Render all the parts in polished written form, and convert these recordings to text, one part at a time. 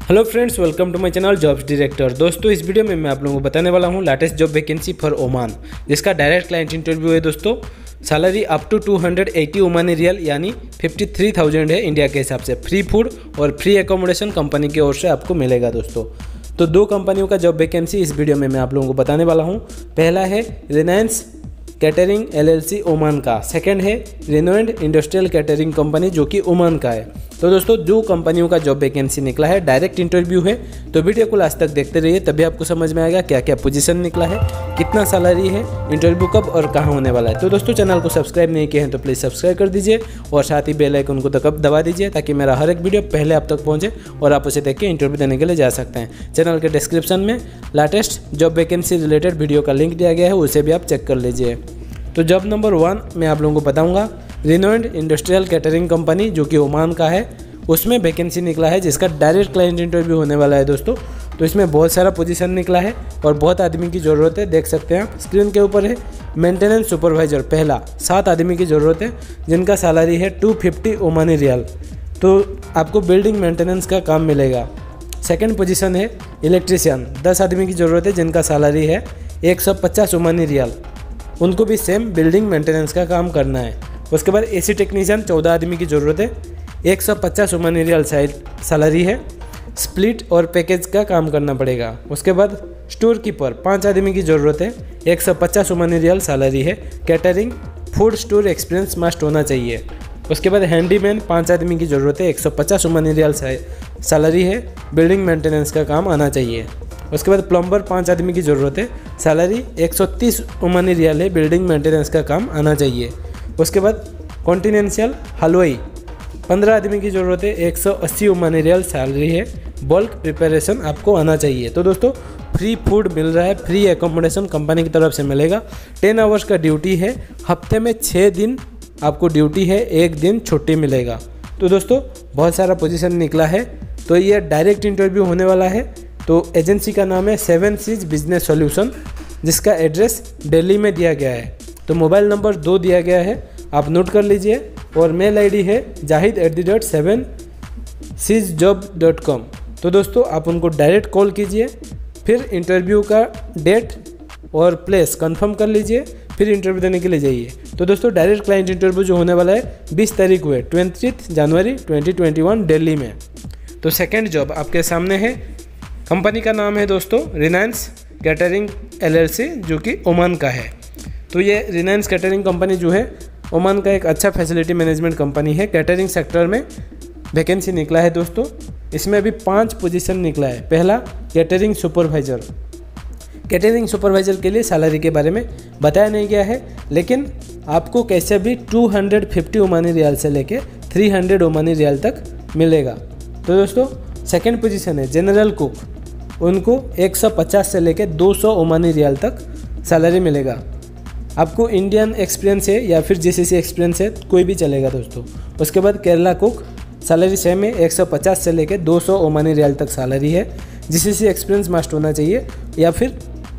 Hello friends, welcome to my channel jobs director. दोस्तों, इस video में मैं आप लोगों को बताने वाला हूं latest job vacancy for Oman, जिसका डायरेक्ट क्लाइंट इंटरव्यू है। दोस्तों, salary up to 280 Omani rial यानी 53,000 है इंडिया के हिसाब से। फ्री फूड और फ्री एकोमोडेशन कंपनी की ओर से आपको मिलेगा। दोस्तों, तो दो कंपनियों का जॉब वैकेंसी इस वीडियो में मैं आप लोगों को बताने वाला हूँ। पहला है रिलायंस कैटरिंग LLC ओमान का, सेकंड है रेनोवेंट इंडस्ट्रियल कैटरिंग कंपनी जो कि ओमान का है। तो दोस्तों, दो कंपनियों का जॉब वैकेंसी निकला है, डायरेक्ट इंटरव्यू है। तो वीडियो को लास्ट तक देखते रहिए, तभी आपको समझ में आएगा क्या क्या पोजीशन निकला है, कितना सैलरी है, इंटरव्यू कब और कहाँ होने वाला है। तो दोस्तों, चैनल को सब्सक्राइब नहीं किए हैं तो प्लीज़ सब्सक्राइब कर दीजिए और साथ ही बेल आइकन को तक दबा दीजिए ताकि मेरा हर एक वीडियो पहले आप तक पहुँचे और आप उसे देख के इंटरव्यू देने के लिए जा सकते हैं। चैनल के डिस्क्रिप्शन में latest job vacancy related video का लिंक दिया गया है, उसे भी आप चेक कर लीजिए। तो जॉब नंबर 1 मैं आप लोगों को बताऊंगा, रेनोवेंट इंडस्ट्रियल कैटरिंग कंपनी जो कि ओमान का है, उसमें वैकेंसी निकला है जिसका डायरेक्ट क्लाइंट इंटरव्यू होने वाला है। दोस्तों, तो इसमें बहुत सारा पोजीशन निकला है और बहुत आदमी की ज़रूरत है। देख सकते हैं आप स्क्रीन के ऊपर है मेंटेनेंस सुपरवाइजर, पहला 7 आदमी की ज़रूरत है जिनका सैलरी है 250 ओमानी रियाल। तो आपको बिल्डिंग मेंटेनेंस का काम मिलेगा। सेकेंड पोजीशन है इलेक्ट्रीशियन, 10 आदमी की ज़रूरत है जिनका सैलरी है 150 ओमानी रियाल। उनको भी सेम बिल्डिंग मेंटेनेंस का काम करना है। उसके बाद AC टेक्नीशियन 14 आदमी की ज़रूरत है, 150 ओमानी रियाल सैलरी है। स्प्लिट और पैकेज का काम करना पड़ेगा। उसके बाद स्टोर कीपर 5 आदमी की ज़रूरत है, 150 ओमानी रियाल सैलरी है। Catering food store experience must होना चाहिए। उसके बाद हैंडीमैन 5 आदमी की ज़रूरत है, 150 ओमानी रियाल सैलरी है। बिल्डिंग मेंटेनेंस का काम आना चाहिए। उसके बाद प्लम्बर 5 आदमी की ज़रूरत है, सैलरी 130 ओमानी रियाल है। बिल्डिंग मेंटेनेंस का काम आना चाहिए। उसके बाद कॉन्टिनेंशियल हलवाई 15 आदमी की ज़रूरत है, 180 ओमानी रियाल सैलरी है। बल्क प्रिपरेशन आपको आना चाहिए। तो दोस्तों, फ्री फूड मिल रहा है, फ्री एकोमोडेशन कंपनी की तरफ से मिलेगा। 10 आवर्स का ड्यूटी है, हफ्ते में 6 दिन आपको ड्यूटी है, 1 दिन छुट्टी मिलेगा। तो दोस्तों, बहुत सारा पोजीशन निकला है। तो ये डायरेक्ट इंटरव्यू होने वाला है। तो एजेंसी का नाम है 7 Seas बिजनेस सॉल्यूशन, जिसका एड्रेस दिल्ली में दिया गया है। तो मोबाइल नंबर 2 दिया गया है, आप नोट कर लीजिए। और मेल ID है jahid@7seasjob.com। तो दोस्तों, आप उनको डायरेक्ट कॉल कीजिए, फिर इंटरव्यू का डेट और प्लेस कंफर्म कर लीजिए, फिर इंटरव्यू देने के लिए जाइए। तो दोस्तों, डायरेक्ट क्लाइंट इंटरव्यू जो होने वाला है 20 तारीख को है, 20 जनवरी 2021 दिल्ली में। तो सेकेंड जॉब आपके सामने है। कंपनी का नाम है दोस्तों रिलायंस कैटरिंग LLC जो कि ओमान का है। तो ये रिलायंस कैटरिंग कंपनी जो है ओमान का एक अच्छा फैसिलिटी मैनेजमेंट कंपनी है। कैटरिंग सेक्टर में वैकेंसी निकला है दोस्तों। इसमें अभी 5 पोजीशन निकला है। पहला कैटरिंग सुपरवाइज़र। कैटरिंग सुपरवाइज़र के लिए सैलरी के बारे में बताया नहीं गया है, लेकिन आपको कैसे भी 250 ओमानी रियाल से लेके 300 ओमानी रियाल तक मिलेगा। तो दोस्तों, सेकेंड पोजीशन है जनरल कुक, उनको 150 से लेके 200 ओमानी रियाल तक सैलरी मिलेगा। आपको इंडियन एक्सपीरियंस है या फिर GCC एक्सपीरियंस है, कोई भी चलेगा दोस्तों। उसके बाद केरला कुक, सैलरी सेम है, 150 से लेके 200 ओमानी रियाल तक सैलरी है। GCC एक्सपीरियंस मस्ट होना चाहिए या फिर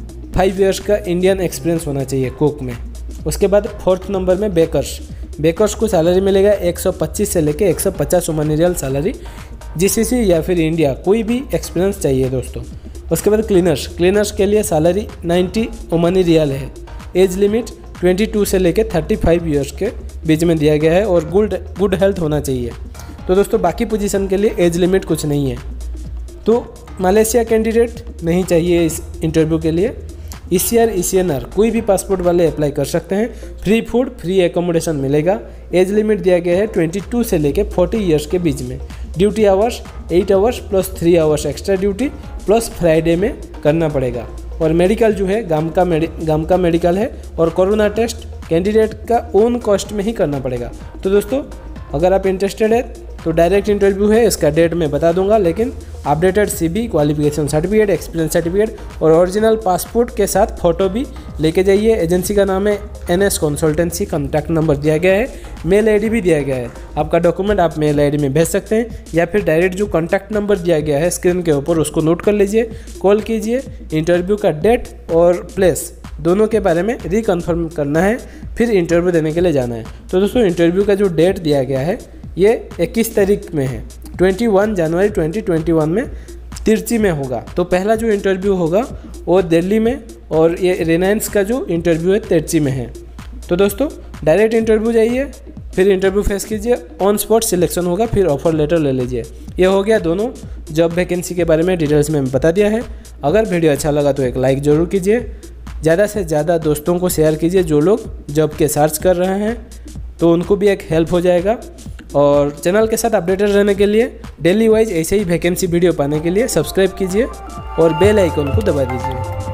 5 ईयर्स का इंडियन एक्सपीरियंस होना चाहिए कुक में। उसके बाद 4th नंबर में बेकर्स को सैलरी मिलेगा 125 से लेके 150 ओमानी रियाल सैलरी। GCC या फिर इंडिया, कोई भी एक्सपीरियंस चाहिए दोस्तों। उसके बाद क्लीनर्स के लिए सैलरी 90 ओमानी रियाल है। एज लिमिट 22 से लेके 35 ईयर्स के बीच में दिया गया है और गुड हेल्थ होना चाहिए। तो दोस्तों, बाकी पोजीशन के लिए एज लिमिट कुछ नहीं है। तो मलेशिया कैंडिडेट नहीं चाहिए इस इंटरव्यू के लिए। ECR ECNR कोई भी पासपोर्ट वाले अप्लाई कर सकते हैं। फ्री फूड फ्री एकोमोडेशन मिलेगा। एज लिमिट दिया गया है 22 से लेके 40 ईयर्स के बीच में। Duty hours 8 hours plus 3 hours extra duty plus Friday में करना पड़ेगा। और मेडिकल जो है गाम का मेडिकल है और कोरोना टेस्ट कैंडिडेट का ओन कॉस्ट में ही करना पड़ेगा। तो दोस्तों, अगर आप इंटरेस्टेड है तो डायरेक्ट इंटरव्यू है, इसका डेट मैं बता दूंगा, लेकिन updated CV, qualification certificate, experience certificate और ओरिजिनल पासपोर्ट के साथ फ़ोटो भी लेके जाइए। एजेंसी का नाम है NS कंसल्टेंसी, कॉन्टैक्ट नंबर दिया गया है, मेल ID भी दिया गया है। आपका डॉक्यूमेंट आप मेल ID में भेज सकते हैं या फिर डायरेक्ट जो कॉन्टैक्ट नंबर दिया गया है स्क्रीन के ऊपर, उसको नोट कर लीजिए, कॉल कीजिए। इंटरव्यू का डेट और प्लेस दोनों के बारे में रिकन्फर्म करना है, फिर इंटरव्यू देने के लिए जाना है। तो दोस्तों, इंटरव्यू का जो डेट दिया गया है ये 21 तारीख में है, 21 जनवरी 2021 में तिरची में होगा। तो पहला जो इंटरव्यू होगा वो दिल्ली में, और ये रिलायंस का जो इंटरव्यू है तिरची में है। तो दोस्तों डायरेक्ट इंटरव्यू जाइए, फिर इंटरव्यू फेस कीजिए, ऑन स्पॉट सिलेक्शन होगा, फिर ऑफर लेटर ले लीजिए। ये हो गया दोनों जॉब वैकेंसी के बारे में डिटेल्स में बता दिया है। अगर वीडियो अच्छा लगा तो एक लाइक ज़रूर कीजिए, ज़्यादा से ज़्यादा दोस्तों को शेयर कीजिए जो लोग जॉब के सर्च कर रहे हैं, तो उनको भी एक हेल्प हो जाएगा। और चैनल के साथ अपडेटेड रहने के लिए, डेली वाइज ऐसे ही वैकेंसी वीडियो पाने के लिए सब्सक्राइब कीजिए और बेल आइकन को दबा दीजिए।